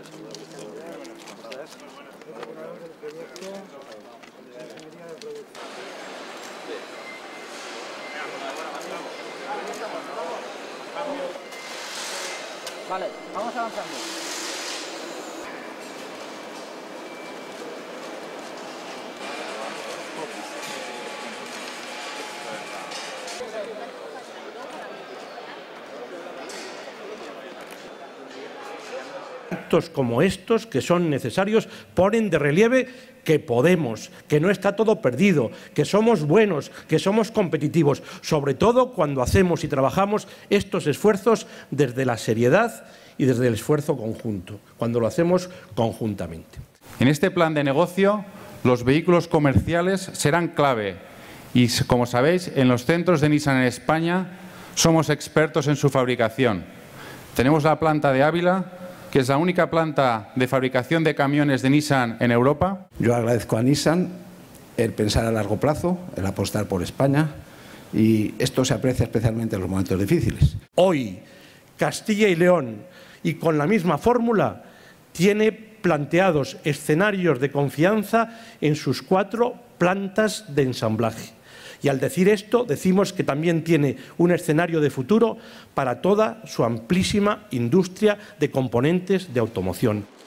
Vale, vamos avanzando. Actos como estos, que son necesarios, ponen de relieve que podemos, que no está todo perdido, que somos buenos, que somos competitivos, sobre todo cuando hacemos y trabajamos estos esfuerzos desde la seriedad y desde el esfuerzo conjunto, cuando lo hacemos conjuntamente. En este plan de negocio, los vehículos comerciales serán clave y, como sabéis, en los centros de Nissan en España somos expertos en su fabricación. Tenemos la planta de Ávila, que es la única planta de fabricación de camiones de Nissan en Europa. Yo agradezco a Nissan el pensar a largo plazo, el apostar por España, y esto se aprecia especialmente en los momentos difíciles. Hoy, Castilla y León, y con la misma fórmula, tiene planteados escenarios de confianza en sus 4 plantas de ensamblaje. Y al decir esto, decimos que también tiene un escenario de futuro para toda su amplísima industria de componentes de automoción.